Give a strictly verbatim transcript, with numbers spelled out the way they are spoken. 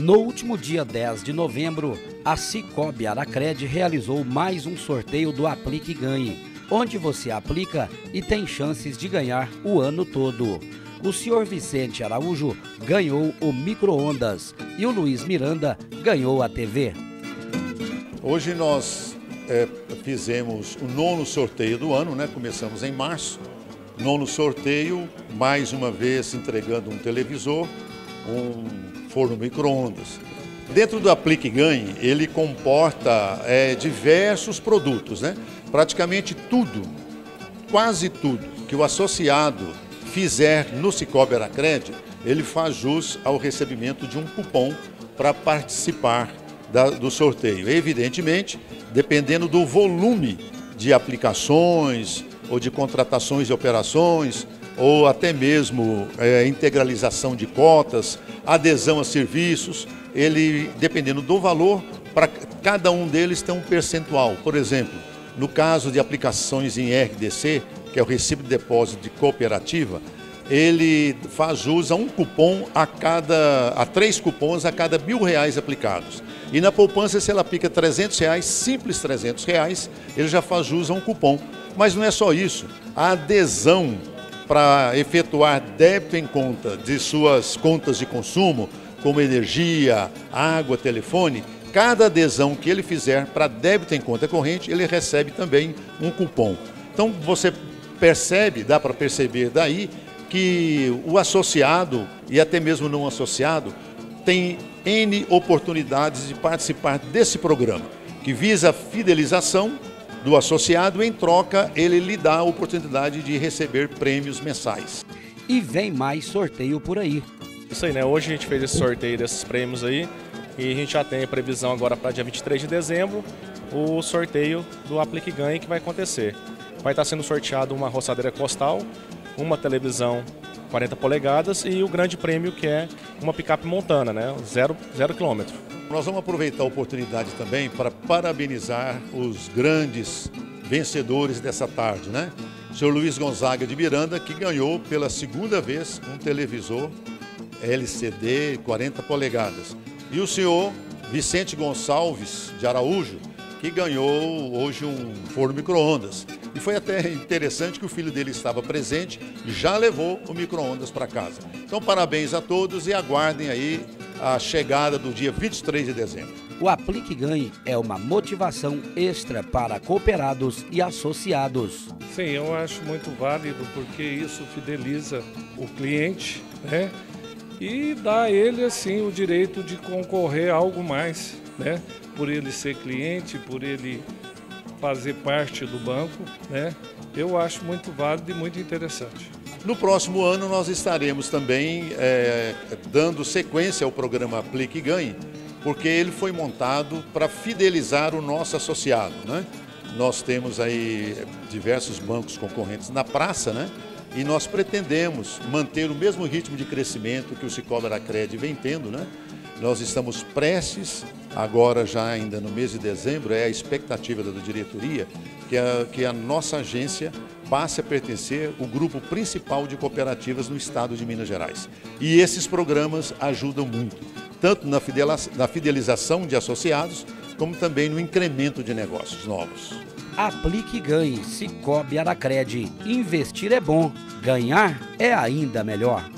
No último dia dez de novembro, a Cicobi Aracred realizou mais um sorteio do Aplique e Ganhe, onde você aplica e tem chances de ganhar o ano todo. O senhor Vicente Araújo ganhou o micro-ondas e o Luiz Miranda ganhou a T V. Hoje nós é, fizemos o nono sorteio do ano, né? Começamos em março. Nono sorteio, mais uma vez entregando um televisor, um forno micro-ondas. Dentro do Aplique e Ganhe, ele comporta é, diversos produtos, né? Praticamente tudo, quase tudo que o associado fizer no Cicobi Aracred, ele faz jus ao recebimento de um cupom para participar da, do sorteio. Evidentemente, dependendo do volume de aplicações ou de contratações e operações, ou até mesmo é, integralização de cotas, adesão a serviços, ele, dependendo do valor, para cada um deles tem um percentual. Por exemplo, no caso de aplicações em R D C, que é o Recibo de Depósito de Cooperativa, ele faz jus a um cupom a cada, a três cupons a cada mil reais aplicados. E na poupança, se ela aplica trezentos reais, simples trezentos reais, ele já faz jus a um cupom. Mas não é só isso, a adesão para efetuar débito em conta de suas contas de consumo, como energia, água, telefone, cada adesão que ele fizer para débito em conta corrente, ele recebe também um cupom. Então você percebe, dá para perceber daí, que o associado e até mesmo não associado tem N oportunidades de participar desse programa, que visa a fidelização do associado. Em troca, ele lhe dá a oportunidade de receber prêmios mensais. E vem mais sorteio por aí. Isso aí, né? Hoje a gente fez esse sorteio desses prêmios aí e a gente já tem a previsão agora para dia vinte e três de dezembro, o sorteio do Aplique e Ganhe que vai acontecer. Vai estar sendo sorteado uma roçadeira costal, uma televisão quarenta polegadas e o grande prêmio que é uma picape montana, né? Zero, zero quilômetro. Nós vamos aproveitar a oportunidade também para parabenizar os grandes vencedores dessa tarde, né? O senhor Luiz Gonzaga de Miranda, que ganhou pela segunda vez um televisor L C D quarenta polegadas. E o senhor Vicente Gonçalves de Araújo, que ganhou hoje um forno micro-ondas. E foi até interessante que o filho dele estava presente e já levou o micro-ondas para casa. Então, parabéns a todos e aguardem aí a chegada do dia vinte e três de dezembro. O Aplique e Ganhe é uma motivação extra para cooperados e associados. Sim, eu acho muito válido porque isso fideliza o cliente, né? E dá a ele assim o direito de concorrer a algo mais, né? Por ele ser cliente, por ele fazer parte do banco, né? Eu acho muito válido e muito interessante. No próximo ano nós estaremos também é, dando sequência ao programa Aplique e Ganhe, porque ele foi montado para fidelizar o nosso associado, né? Nós temos aí diversos bancos concorrentes na praça, né? E nós pretendemos manter o mesmo ritmo de crescimento que o Cicobi Aracred vem tendo, né? Nós estamos prestes, agora já ainda no mês de dezembro, é a expectativa da diretoria, que a, que a nossa agência passe a pertencer ao grupo principal de cooperativas no estado de Minas Gerais. E esses programas ajudam muito, tanto na fidelização de associados, como também no incremento de negócios novos. Aplique e Ganhe, Cicobi Aracred. Investir é bom, ganhar é ainda melhor.